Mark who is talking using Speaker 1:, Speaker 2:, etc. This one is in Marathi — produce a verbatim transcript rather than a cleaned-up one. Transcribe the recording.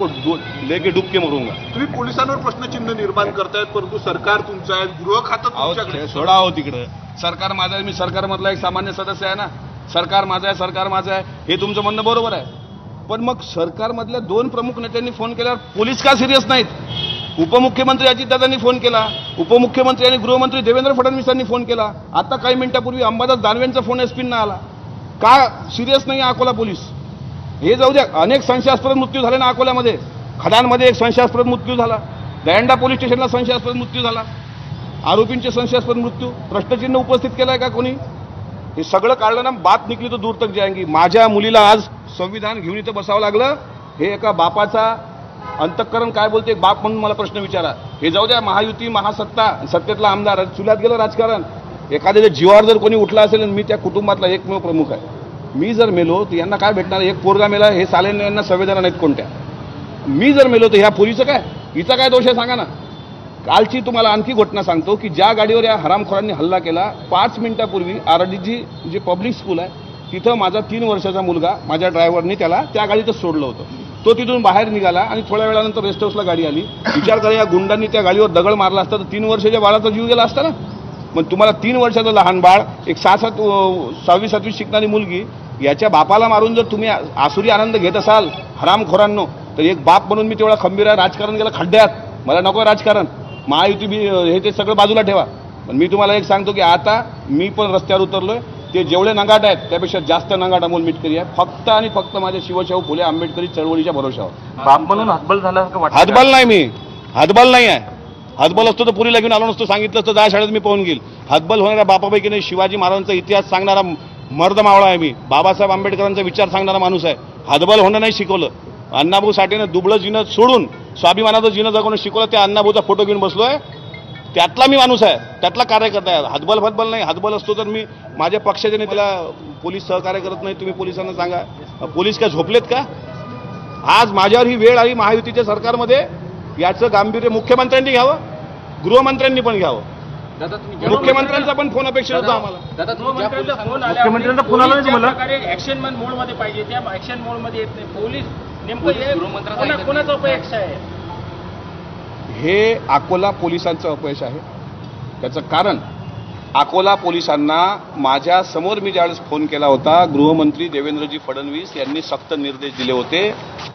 Speaker 1: लेके डुबके मरूंगा।
Speaker 2: तुम्ही पोलिसांवर प्रश्नचिन्ह निर्माण करतायत, परंतु सरकार तुमचं आहे, गृह खातं तुमच्याकडे.
Speaker 1: सोडा हो तिकडं, सरकार माझं आहे, मी सरकारमधला एक सामान्य सदस्य आहे ना. सरकार माझं आहे, सरकार माझं आहे, हे तुमचं म्हणणं बरोबर आहे. पण मग सरकारमधल्या दोन प्रमुख नेत्यांनी फोन केल्यावर पोलीस का सिरियस नाहीत? उपमुख्यमंत्री अजितदादांनी फोन केला, उपमुख्यमंत्री आणि गृहमंत्री देवेंद्र फडणवीसांनी फोन केला. आता काही मिनिटापूर्वी अंबादास दानवेंचा फोन एसपींना आला. का सिरियस नाही अकोला पोलीस? हे जाऊ द्या, अनेक संशयास्पद मृत्यू झाले ना अकोल्यामध्ये. खडांमध्ये एक संशयास्पद मृत्यू झाला, दयंडा पोलीस स्टेशनला संशयास्पद मृत्यू झाला, आरोपींचे संशयास्पद मृत्यू. प्रश्नचिन्ह उपस्थित केलाय का कोणी? हे सगळं काढलं ना, बात निकली तो दूर तक जाएंगी. माझ्या मुलीला आज संविधान घेऊन इथं बसावं लागलं, हे एका बापाचा अंतःकरण काय बोलते एक बाप म्हणून मला प्रश्न विचारा. हे जाऊ द्या, महायुती महासत्ता, सत्तेतला आमदार, चुल्यात गेलं राजकारण. एखाद्या जीवावर जर कोणी उठला असेल, मी त्या कुटुंबातला एकमेव प्रमुख आहे. मी जर मेलो तर यांना काय भेटणार? एक पोरगा मेला, हे साले यांना संवेदना नाहीत कोणत्या. मी जर मेलो तर ह्या पोलीचं काय, हिचा काय दोष आहे सांगा ना. कालची तुम्हाला आणखी घटना सांगतो की ज्या गाडीवर या हरामखोरांनी हल्ला केला, पाच मिनिटापूर्वी आरडीजी जे पब्लिक स्कूल आहे तिथं माझा तीन वर्षाचा मुलगा, माझ्या ड्रायव्हरनी त्याला त्या गाडीतच सोडलं होतं. तो तिथून बाहेर निघाला आणि थोड्या वेळानंतर रेस्ट हाऊसला गाडी आली. विचार करा, या गुंडांनी त्या गाडीवर दगड मारला असता तर तीन वर्षाच्या बाळाचा जीव गेला असता ना. मग तुम्हाला तीन वर्षाचं लहान बाळ, एक सहा सात सहावी सातवी शिकणारी मुलगी, याच्या बापाला मारून जर तुम्ही आसुरी आनंद घेत असाल हरामखोरांनो, तर एक बाप म्हणून मी तेवढा खंबीर आहे. राजकारण गेलं खड्ड्यात, मला नको राजकारण, महायुती बी हे ते सगळं बाजूला ठेवा. पण मी तुम्हाला एक सांगतो की आता मी पण रस्त्यावर उतरलोय. ते जेवढे नंगाट आहेत त्यापेक्षा जास्त नंगाट अमोल मिटकरी आहे, फक्त आणि फक्त माझ्या शिवशाहू फुले आंबेडकरी चळवळीच्या भरोशावर.
Speaker 3: बाप म्हणून हातबल झाला का?
Speaker 1: हातबल नाही, मी हातबल नाही आहे. हातबल असतो तर पुरीला घेऊन आलो नसतो, सांगितलं असतं दहा शाळेत मी पाहून घेईल. हातबल होणाऱ्या बापापैकी नाही. शिवाजी महाराजांचा इतिहास सांगणारा मर्द मावळा आहे मी. बाबासाहेब आंबेडकरांचा विचार सांगणारा माणूस आहे. हातबल होणं नाही शिकवलं. अण्णाभाऊ साठेनं दुबळं जिनं सोडून स्वाभिमानाचं जिनं जगवणं शिकवलं. त्या अण्णाभाऊचा फोटो घेऊन बसलोय, त्यातला मी माणूस आहे, त्यातला कार्यकर्ता आहे. हातबल फतबल नाही. हातबल असतो तर मी माझ्या पक्षाचे नाही, त्याला पोलीस सहकार्य करत नाही. तुम्ही पोलिसांना सांगा, पोलीस काय झोपलेत का? आज माझ्यावर ही वेळ आली महायुतीच्या सरकारमध्ये, याचं गांभीर्य मुख्यमंत्र्यांनी घ्यावं, गृहमंत्र्यांनी पण घ्यावं. मुख्यमंत्र्यांचा पण फोन अपेक्षित होता आम्हाला.
Speaker 3: मुख्यमंत्र्यांचा फोन आला तुम्हाला?
Speaker 4: ऍक्शन मोड मध्ये पाहिजे, त्या ऍक्शन मोड मध्ये येत नाही. पोलीस नेमकं कोणाचं अपयश आहे?
Speaker 1: हे अकोला पोलिसांचं अपयश आहे. त्याचं कारण, अकोला पोलिसांना माझ्या समोर मी ज्यावेळेस फोन केला होता, गृहमंत्री देवेंद्रजी फडणवीस यांनी सक्त निर्देश दिले होते